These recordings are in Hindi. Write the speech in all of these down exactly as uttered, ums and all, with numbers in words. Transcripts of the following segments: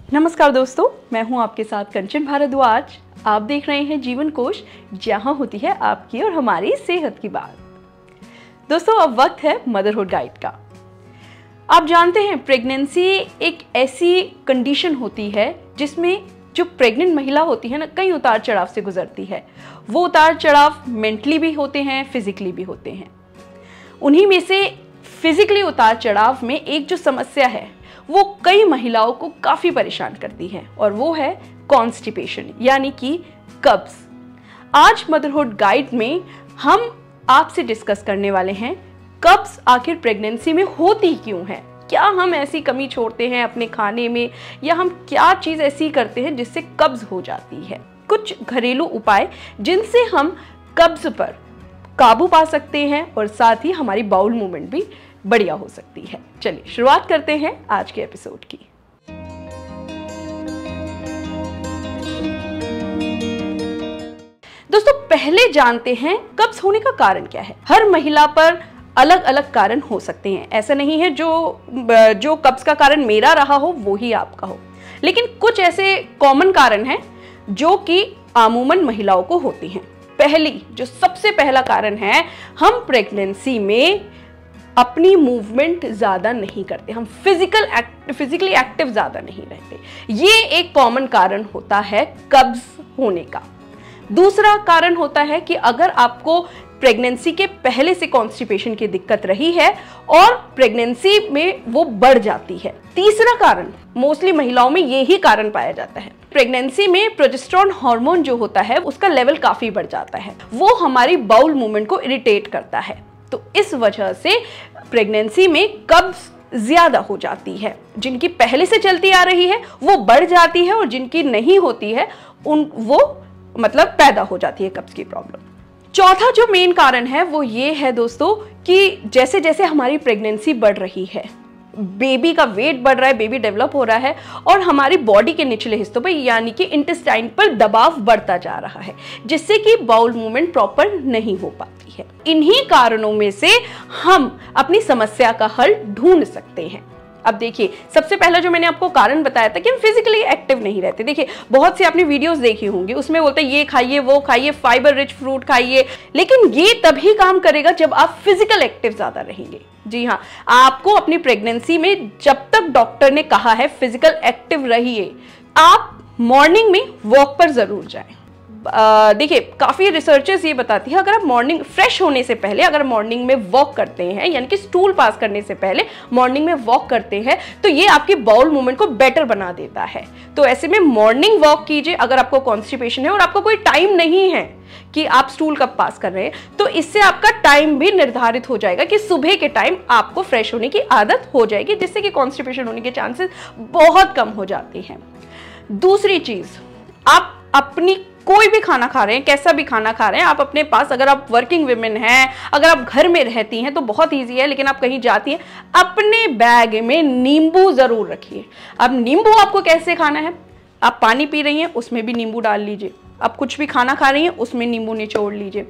नमस्कार दोस्तों, मैं हूं आपके साथ कंचन भारद्वाज। आप देख रहे हैं जीवन कोश, जहां होती है आपकी और हमारी सेहत की बात। दोस्तों, अब वक्त है मदरहुड गाइड का। आप जानते हैं प्रेगनेंसी एक ऐसी कंडीशन होती है जिसमें जो प्रेग्नेंट महिला होती है ना, कई उतार चढ़ाव से गुजरती है। वो उतार चढ़ाव मेंटली भी होते हैं, फिजिकली भी होते हैं। उन्हीं में से फिजिकली उतार चढ़ाव में एक जो समस्या है वो कई महिलाओं को काफी परेशान करती है, और वो है कॉन्स्टिपेशन यानी कि कब्ज। आज मदरहुड गाइड में हम आपसे डिस्कस करने वाले हैं कब्ज आखिर प्रेगनेंसी में होती क्यों है, क्या हम ऐसी कमी छोड़ते हैं अपने खाने में, या हम क्या चीज ऐसी करते हैं जिससे कब्ज हो जाती है। कुछ घरेलू उपाय जिनसे हम कब्ज पर काबू पा सकते हैं और साथ ही हमारी बाउल मूवमेंट भी बढ़िया हो सकती है। चलिए शुरुआत करते हैं आज के एपिसोड की। दोस्तों, पहले जानते हैं कब्ज होने का कारण क्या है। हर महिला पर अलग अलग कारण हो सकते हैं। ऐसा नहीं है जो जो कब्ज का कारण मेरा रहा हो वो ही आपका हो, लेकिन कुछ ऐसे कॉमन कारण हैं जो कि आमूमन महिलाओं को होती हैं। पहली जो सबसे पहला कारण है, हम प्रेगनेंसी में अपनी मूवमेंट ज्यादा नहीं करते, हम फिजिकल एक्ट फिजिकली एक्टिव ज्यादा नहीं रहते। ये एक कॉमन कारण होता है कब्ज होने का। दूसरा कारण होता है कि अगर आपको प्रेगनेंसी के पहले से कॉन्स्टिपेशन की दिक्कत रही है और प्रेगनेंसी में वो बढ़ जाती है। तीसरा कारण, मोस्टली महिलाओं में यही कारण पाया जाता है, प्रेगनेंसी में प्रोजेस्टेरोन हार्मोन जो होता है उसका लेवल काफी बढ़ जाता है, वो हमारी बाउल मूवमेंट को इरिटेट करता है। तो इस वजह से प्रेगनेंसी में कब्ज ज्यादा हो जाती है। जिनकी पहले से चलती आ रही है वो बढ़ जाती है, और जिनकी नहीं होती है उन वो मतलब पैदा हो जाती है कब्ज की प्रॉब्लम। चौथा जो मेन कारण है वो ये है दोस्तों कि जैसे जैसे हमारी प्रेगनेंसी बढ़ रही है, बेबी का वेट बढ़ रहा है, बेबी डेवलप हो रहा है, और हमारी बॉडी के निचले हिस्सों पर यानी कि इंटेस्टाइन पर दबाव बढ़ता जा रहा है, जिससे कि बाउल मूवमेंट प्रॉपर नहीं हो पाती है। इन्हीं कारणों में से हम अपनी समस्या का हल ढूंढ सकते हैं। अब देखिए, सबसे पहला जो मैंने आपको कारण बताया था कि हम फिजिकली एक्टिव नहीं रहते। देखिए, बहुत सी आपने वीडियोस देखी होंगी, उसमें बोलते हैं ये खाइए, वो खाइए, फाइबर रिच फ्रूट खाइए, लेकिन ये तभी काम करेगा जब आप फिजिकल एक्टिव ज्यादा रहेंगे। जी हाँ, आपको अपनी प्रेगनेंसी में जब तक डॉक्टर ने कहा है फिजिकल एक्टिव रहिए, आप मॉर्निंग में वॉक पर जरूर जाएं। देखिए, काफी रिसर्चेस ये बताती है अगर आप मॉर्निंग फ्रेश होने से पहले अगर मॉर्निंग में वॉक करते हैं, यानी कि स्टूल पास करने से पहले मॉर्निंग में वॉक करते हैं, तो ये आपकी बाउल मूवमेंट को बेटर बना देता है। तो ऐसे में मॉर्निंग वॉक कीजिए। अगर आपको कॉन्स्टिपेशन है और आपको कोई टाइम नहीं है कि आप स्टूल कब पास कर रहे हैं, तो इससे आपका टाइम भी निर्धारित हो जाएगा कि सुबह के टाइम आपको फ्रेश होने की आदत हो जाएगी, जिससे कि कॉन्स्टिपेशन होने के चांसेस बहुत कम हो जाते हैं। दूसरी चीज, आप अपनी कोई भी खाना खा रहे हैं, कैसा भी खाना खा रहे हैं, आप अपने पास, अगर आप वर्किंग विमेन हैं, अगर आप घर में रहती हैं तो बहुत इजी है, लेकिन आप कहीं जाती हैं, अपने बैग में नींबू जरूर रखिए। अब नींबू आपको कैसे खाना है, आप पानी पी रही हैं उसमें भी नींबू डाल लीजिए, आप कुछ भी खाना खा रही हैं उसमें नींबू निचोड़ लीजिए।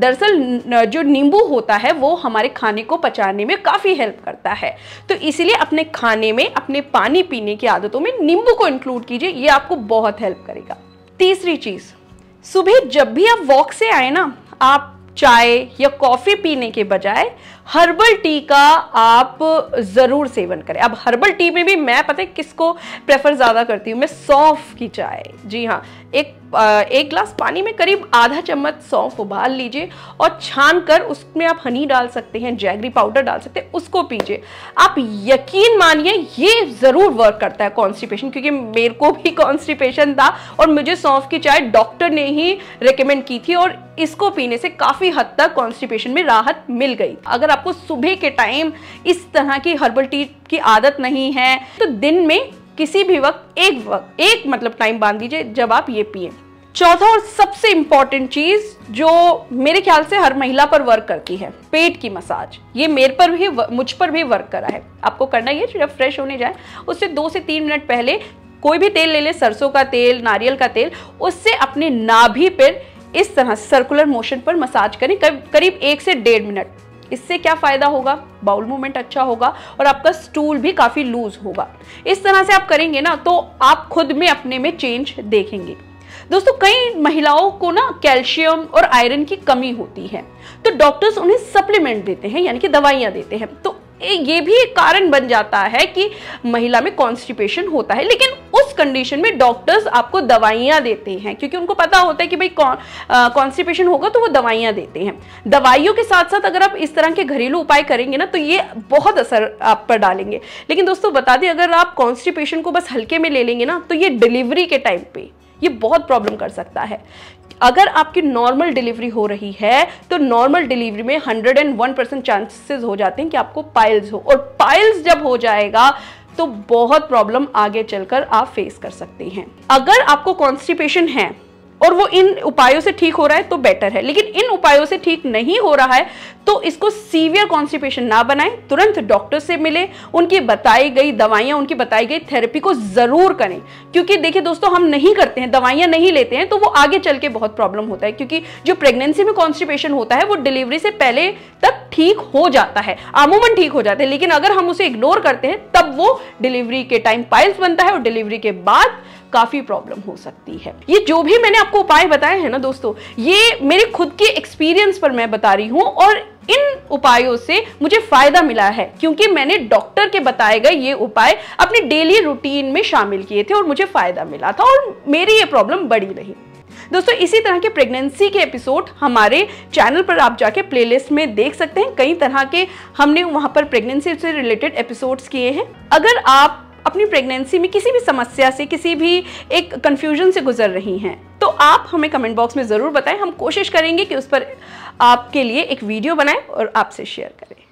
दरअसल जो नींबू होता है वो हमारे खाने को पचाने में काफ़ी हेल्प करता है, तो इसीलिए अपने खाने में, अपने पानी पीने की आदतों में नींबू को इंक्लूड कीजिए, ये आपको बहुत हेल्प करेगा। तीसरी चीज़, सुबह जब भी आप वॉक से आए ना, आप चाय या कॉफ़ी पीने के बजाय हर्बल टी का आप ज़रूर सेवन करें। अब हर्बल टी में भी मैं पता है किसको प्रेफर ज़्यादा करती हूँ, मैं सौंफ की चाय। जी हाँ, एक एक ग्लास पानी में करीब आधा चम्मच सौंफ उबाल लीजिए और छान कर उसमें आप हनी डाल सकते हैं, जैगरी पाउडर डाल सकते हैं, उसको पीजिए। आप यकीन मानिए ये ज़रूर वर्क करता है कॉन्स्टिपेशन, क्योंकि मेरे को भी कॉन्स्टिपेशन था और मुझे सौंफ की चाय डॉक्टर ने ही रिकमेंड की थी, और इसको पीने से काफ़ी हद तक कॉन्स्टिपेशन में राहत मिल गई। अगर आपको सुबह के टाइम इस तरह की हर्बल टी की आदत नहीं है, तो दिन में किसी भी वक्त एक वक्त एक मतलब टाइम बांध दीजिए जब आप ये पिए। चौथा और सबसे इंपॉर्टेंट चीज जो मेरे ख्याल से हर महिला पर वर्क करती है, पेट की मसाज। ये मेरे पर भी, मुझ पर भी वर्क करा है। आपको करना ये, जब फ्रेश होने जाए उससे दो से तीन मिनट पहले कोई भी तेल ले ले, सरसों का तेल, नारियल का तेल, उससे अपने नाभि पर इस तरह सर्कुलर मोशन पर मसाज करें करीब एक से डेढ़ मिनट। इससे क्या फायदा होगा, बाउल मूवमेंट अच्छा होगा और आपका स्टूल भी काफी लूज होगा। इस तरह से आप करेंगे ना तो आप खुद में अपने में चेंज देखेंगे। दोस्तों कई महिलाओं को ना कैल्शियम और आयरन की कमी होती है, तो डॉक्टर्स उन्हें सप्लीमेंट देते हैं यानी कि दवाइयां देते हैं। तो ये भी एक कारण बन जाता है कि महिला में कॉन्स्टिपेशन होता है, लेकिन उस कंडीशन में डॉक्टर्स आपको दवाइयां देते हैं क्योंकि उनको पता होता है कि भाई कॉन्स्टिपेशन होगा तो वो दवाइयां देते हैं। दवाइयों के साथ साथ अगर आप इस तरह के घरेलू उपाय करेंगे ना तो ये बहुत असर आप पर डालेंगे। लेकिन दोस्तों बता दें, अगर आप कॉन्स्टिपेशन को बस हल्के में ले लेंगे ना तो ये डिलीवरी के टाइम पे ये बहुत प्रॉब्लम कर सकता है। अगर आपकी नॉर्मल डिलीवरी हो रही है तो नॉर्मल डिलीवरी में एक सौ एक परसेंट चांसेस हो जाते हैं कि आपको पाइल्स हो, और पाइल्स जब हो जाएगा तो बहुत प्रॉब्लम आगे चलकर आप फेस कर सकते हैं। अगर आपको कॉन्स्टिपेशन है और वो इन उपायों से ठीक हो रहा है तो बेटर है, लेकिन इन उपायों से ठीक नहीं हो रहा है तो इसको सीवियर कॉन्स्टिपेशन ना बनाएं, तुरंत डॉक्टर से मिले, उनकी बताई गई दवाइयां, उनकी बताई गई थेरेपी को जरूर करें। क्योंकि देखिए दोस्तों, हम नहीं करते हैं, दवाइयां नहीं लेते हैं तो वो आगे चल के बहुत प्रॉब्लम होता है, क्योंकि जो प्रेगनेंसी में कॉन्स्टिपेशन होता है वो डिलीवरी से पहले तक ठीक हो जाता है, अमूमन ठीक हो जाता है, लेकिन अगर हम उसे इग्नोर करते हैं तब वो डिलीवरी के टाइम पाइल्स बनता है और डिलीवरी के बाद काफी प्रॉब्लम हो सकती है। ये जो भी मैंने आपको उपाय बताए हैं ना दोस्तों, ये मेरे खुद के एक्सपीरियंस पर मैं बता रही हूं और इन उपायों से मुझे फायदा मिला है क्योंकि मैंने डॉक्टर के बताए गए ये उपाय अपने डेली रूटीन में शामिल किए थे और मुझे फायदा मिला था और मेरी ये प्रॉब्लम बढ़ी रही। दोस्तों इसी तरह के प्रेगनेंसी के एपिसोड हमारे चैनल पर आप जाके प्लेलिस्ट में देख सकते हैं। कई तरह के हमने वहां पर प्रेगनेंसी से रिलेटेड एपिसोड्स किए हैं। अगर आप अपनी प्रेगनेंसी में किसी भी समस्या से, किसी भी एक कंफ्यूजन से गुजर रही हैं तो आप हमें कमेंट बॉक्स में ज़रूर बताएं। हम कोशिश करेंगे कि उस पर आपके लिए एक वीडियो बनाएं और आपसे शेयर करें।